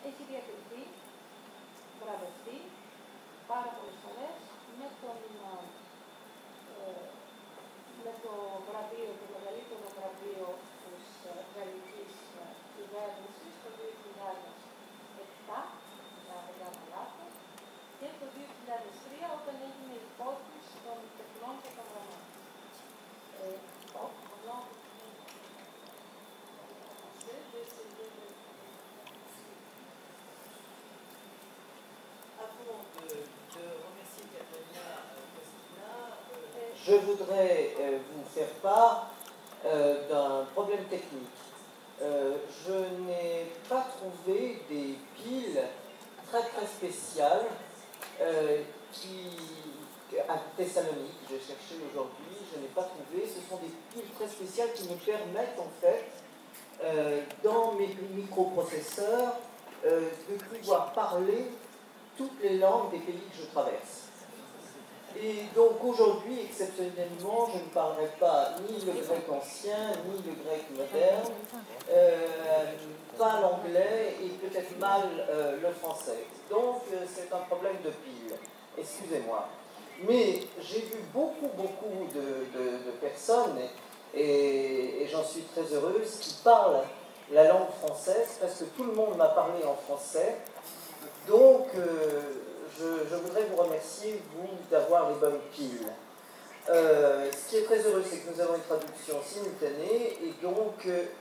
έχει διακριθεί, βραβευτεί πάρα πολλές φορές με το βραβείο, το μεγαλύτερο βραβείο της γαλλικής κυβέρνησης το 2007, να δεν κάνω λάθος, και το 2003 όταν έγινε η υπόθεση των τεχνών και των γραμμάτων. Je voudrais vous faire part d'un problème technique. Je n'ai pas trouvé des piles très spéciales à Thessalonique, j'ai cherché aujourd'hui, je n'ai pas trouvé. Ce sont des piles très spéciales qui me permettent en fait, dans mes microprocesseurs, de pouvoir parler toutes les langues des pays que je traverse. Et donc aujourd'hui, exceptionnellement, je ne parlerai pas ni le grec ancien, ni le grec moderne, pas l'anglais et peut-être mal le français. Donc c'est un problème de pile, excusez-moi. Mais j'ai vu beaucoup de personnes, et j'en suis très heureuse, qui parlent la langue française, parce que tout le monde m'a parlé en français. Donc, je voudrais vous remercier, vous, d'avoir les bonnes piles. Ce qui est très heureux, c'est que nous avons une traduction simultanée, et donc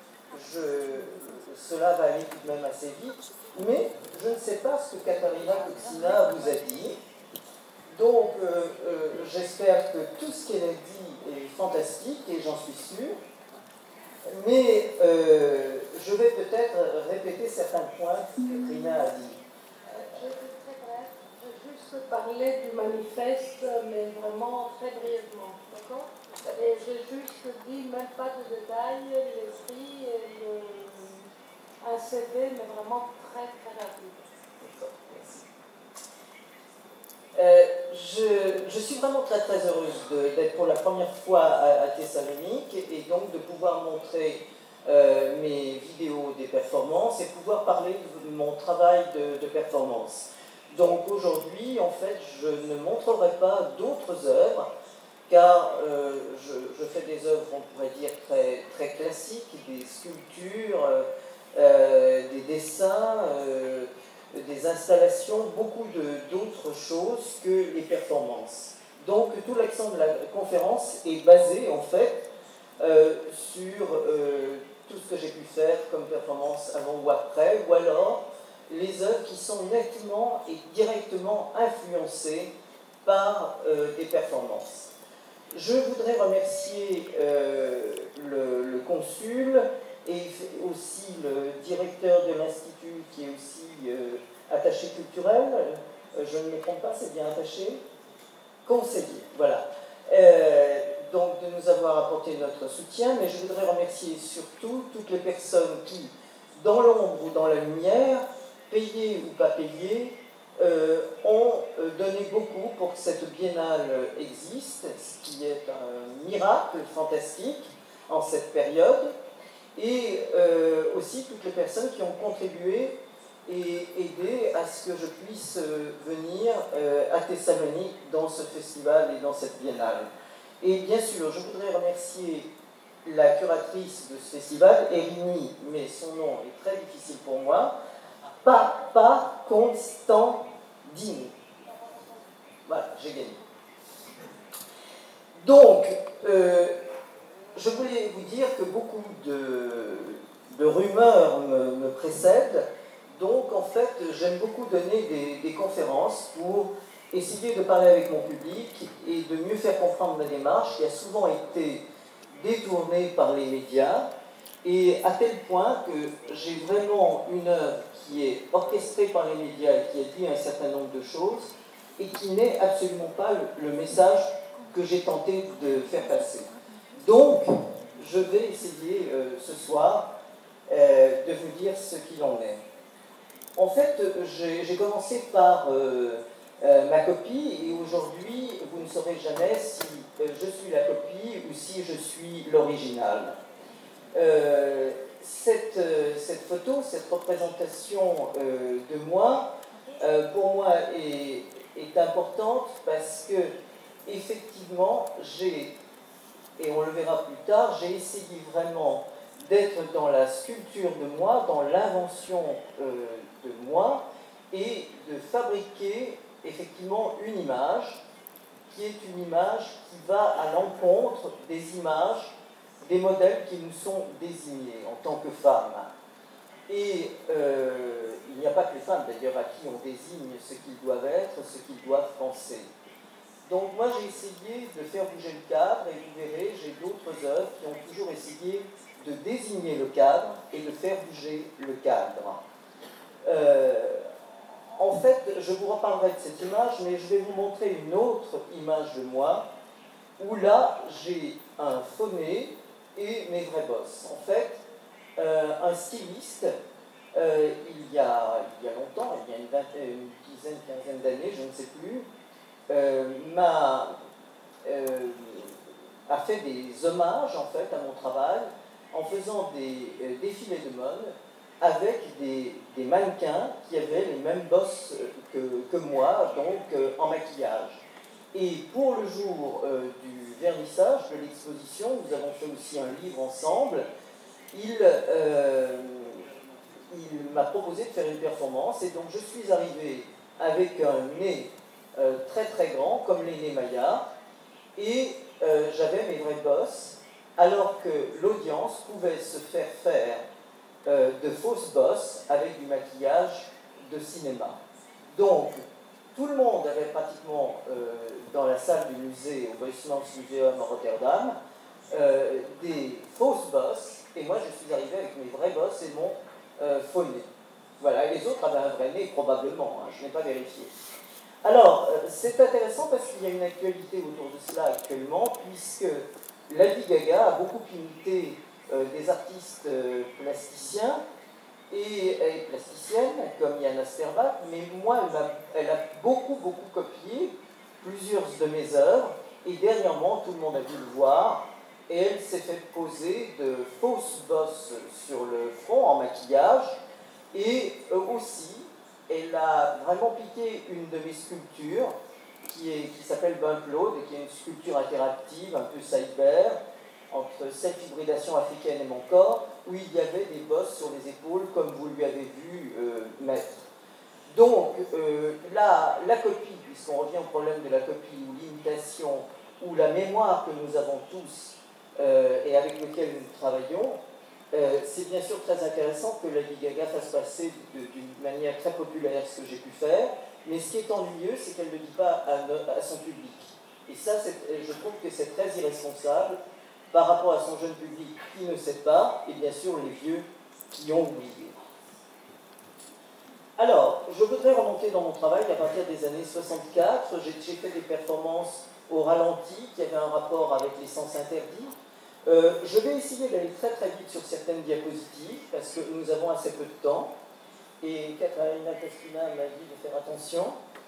cela va aller tout de même assez vite. Mais je ne sais pas ce que Katharina Kuksina vous a dit. Donc, j'espère que tout ce qu'elle a dit est fantastique, et j'en suis sûre. Mais je vais peut-être répéter certains points que Katharina a dit. Je vais très bref, je vais juste parler du manifeste, mais vraiment très brièvement, d'accord? Et j'ai juste dit, même pas de détails, l'esprit et un CV, mais vraiment très rapide. D'accord, merci. Je suis vraiment très heureuse d'être pour la première fois à Thessalonique et donc de pouvoir montrer mes vidéos des performances et pouvoir parler de mon travail de performance. Donc aujourd'hui, en fait, je ne montrerai pas d'autres œuvres, car je fais des œuvres, on pourrait dire, très classiques, des sculptures, des dessins, des installations, beaucoup d'autres choses que les performances. Donc tout l'accent de la conférence est basé, en fait, sur tout ce que j'ai pu faire comme performance avant ou après, ou alors les œuvres qui sont nettement et directement influencées par des performances. Je voudrais remercier le consul et aussi le directeur de l'Institut qui est aussi attaché culturel, je ne me trompe pas, c'est bien attaché, conseiller, voilà. Donc de nous avoir apporté notre soutien, mais je voudrais remercier surtout toutes les personnes qui, dans l'ombre ou dans la lumière, payées ou pas payées, ont donné beaucoup pour que cette biennale existe, ce qui est un miracle fantastique en cette période, et aussi toutes les personnes qui ont contribué et aidé à ce que je puisse venir à Thessalonique dans ce festival et dans cette biennale. Et bien sûr, je voudrais remercier la curatrice de ce festival, Erini, mais son nom est très difficile pour moi, Papa Constantini. Voilà, j'ai gagné. Donc, je voulais vous dire que beaucoup de rumeurs me précèdent. Donc, en fait, j'aime beaucoup donner des conférences pour essayer de parler avec mon public et de mieux faire comprendre ma démarche qui a souvent été détournée par les médias, et à tel point que j'ai vraiment une œuvre qui est orchestrée par les médias et qui a dit un certain nombre de choses et qui n'est absolument pas le message que j'ai tenté de faire passer. Donc, je vais essayer ce soir de vous dire ce qu'il en est. En fait, j'ai commencé par ma copie, et aujourd'hui, vous ne saurez jamais si je suis la copie ou si je suis l'original. cette photo, cette représentation de moi, pour moi est importante parce que, effectivement, et on le verra plus tard, j'ai essayé vraiment d'être dans la sculpture de moi, dans l'invention de moi, et de fabriquer effectivement une image qui est une image qui va à l'encontre des images, des modèles qui nous sont désignés en tant que femmes. Et il n'y a pas que les femmes d'ailleurs à qui on désigne ce qu'ils doivent être, ce qu'ils doivent penser. Donc moi j'ai essayé de faire bouger le cadre, et vous verrez, j'ai d'autres œuvres qui ont toujours essayé de désigner le cadre et de faire bouger le cadre. En fait, je vous reparlerai de cette image, mais je vais vous montrer une autre image de moi, où là j'ai un faux nez et mes vraies bosses. En fait, un styliste, il y a longtemps, il y a une dizaine, quinzaine d'années, je ne sais plus, a fait des hommages en fait à mon travail en faisant des défilés de mode avec des mannequins qui avaient les mêmes bosses que moi, donc en maquillage. Et pour le jour du vernissage de l'exposition, nous avons fait aussi un livre ensemble, il m'a proposé de faire une performance, et donc je suis arrivé avec un nez très très grand, comme les nez Maya, et j'avais mes vraies bosses, alors que l'audience pouvait se faire de fausses bosses avec du maquillage de cinéma. Donc, tout le monde avait pratiquement, dans la salle du musée, au Rijksmuseum à Rotterdam, des fausses bosses, et moi je suis arrivé avec mes vraies bosses et mon faux nez. Voilà, et les autres avaient un vrai nez, probablement, hein, je n'ai pas vérifié. Alors, c'est intéressant parce qu'il y a une actualité autour de cela actuellement, puisque Lady Gaga a beaucoup imité des artistes plasticiens et plasticiennes, comme Yana Sterbach, mais moi, elle a beaucoup copié plusieurs de mes œuvres, et dernièrement, tout le monde a dû le voir, et elle s'est fait poser de fausses bosses sur le front en maquillage, et aussi, elle a vraiment piqué une de mes sculptures, qui s'appelle Bunkload, et qui est une sculpture interactive, un peu cyber, entre self-hybridation africaine et mon corps, où il y avait des bosses sur les épaules, comme vous lui avez vu mettre. Donc, la copie, puisqu'on revient au problème de la copie, ou l'imitation, ou la mémoire que nous avons tous, et avec lequel nous travaillons, c'est bien sûr très intéressant que Lady Gaga fasse passer d'une manière très populaire ce que j'ai pu faire, mais ce qui est ennuyeux, c'est qu'elle ne le dit pas à son public. Et ça, je trouve que c'est très irresponsable par rapport à son jeune public qui ne sait pas, et bien sûr les vieux qui ont oublié. Alors, je voudrais remonter dans mon travail à partir des années 64. J'ai fait des performances au ralenti qui avaient un rapport avec les sens interdits. Je vais essayer d'aller très très vite sur certaines diapositives parce que nous avons assez peu de temps. Et Catarina Caspina m'a dit de faire attention.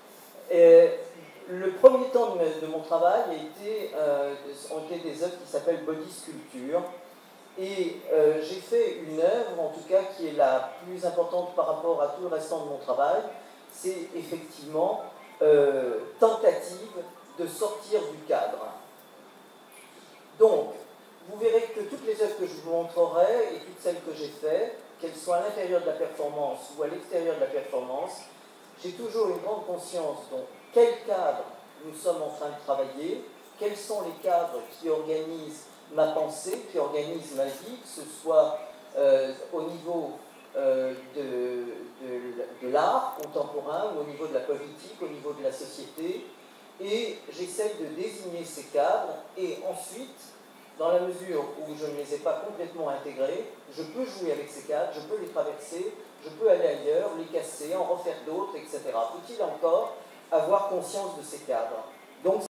Le premier temps de mon travail ont été des œuvres qui s'appellent Body Sculpture. Et j'ai fait une œuvre, en tout cas, qui est la plus importante par rapport à tout le restant de mon travail. C'est effectivement tentative de sortir du cadre. Donc, vous verrez que toutes les œuvres que je vous montrerai et toutes celles que j'ai faites, qu'elles soient à l'intérieur de la performance ou à l'extérieur de la performance, j'ai toujours une grande conscience de quel cadre nous sommes en train de travailler, quels sont les cadres qui organisent ma pensée, qui organisent ma vie, que ce soit au niveau de l'art contemporain ou au niveau de la politique, au niveau de la société, et j'essaie de désigner ces cadres, et ensuite, dans la mesure où je ne les ai pas complètement intégrés, je peux jouer avec ces cadres, je peux les traverser, je peux aller ailleurs, les casser, en refaire d'autres, etc. Faut-il encore avoir conscience de ces cadres? Donc,